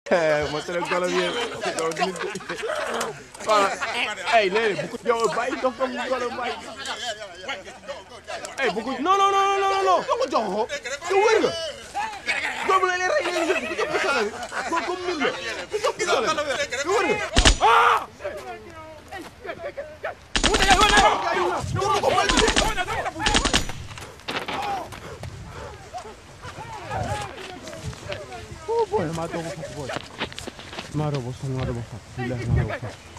ma tere golo bi voilà ay léegi bu ko jox bàyyi dox ko golo bàyyi ay bu ko non non non non non ko jox ko yow wër nga doomu la lay rey léegi ko jox ko sala ko comme mil la ko jox ko sala yow wër nga ah oh boy ma to ko boy ma do bo sa billahi ma do